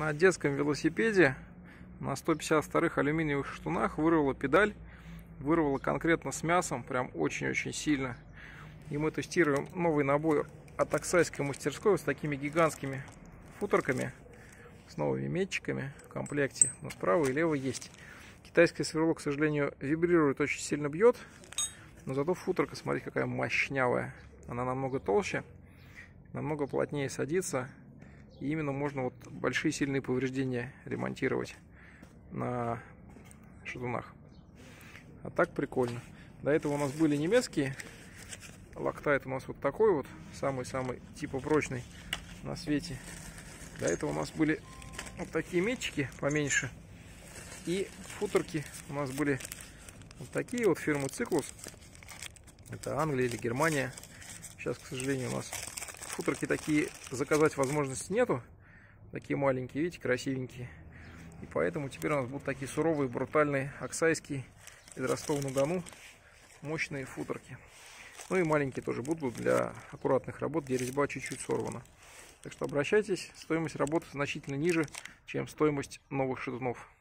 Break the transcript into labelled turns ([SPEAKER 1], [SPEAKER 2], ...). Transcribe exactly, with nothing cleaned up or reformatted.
[SPEAKER 1] на детском велосипеде на сто пятьдесят вторых алюминиевых штунах вырвала педаль, вырвала конкретно с мясом, прям очень-очень сильно. И мы тестируем новый набор от Аксайской мастерской с такими гигантскими футорками, с новыми метчиками в комплекте. Но справа и лево есть. Китайское сверло, к сожалению, вибрирует, очень сильно бьет. Но зато футорка, смотрите, какая мощнявая. Она намного толще, намного плотнее садится. И именно можно вот большие сильные повреждения ремонтировать на шатунах. А так прикольно. До этого у нас были немецкие. Локтайт у нас вот такой вот, самый-самый типа прочный на свете. До этого у нас были вот такие метчики поменьше. И футорки у нас были вот такие вот фирмы Циклус. Это Англия или Германия. Сейчас, к сожалению, у нас футорки такие заказать возможности нету. Такие маленькие, видите, красивенькие. И поэтому теперь у нас будут такие суровые, брутальные, аксайские из Ростова-на-Дону мощные футорки. Ну и маленькие тоже будут для аккуратных работ, где резьба чуть-чуть сорвана. Так что обращайтесь, стоимость работы значительно ниже, чем стоимость новых шатунов.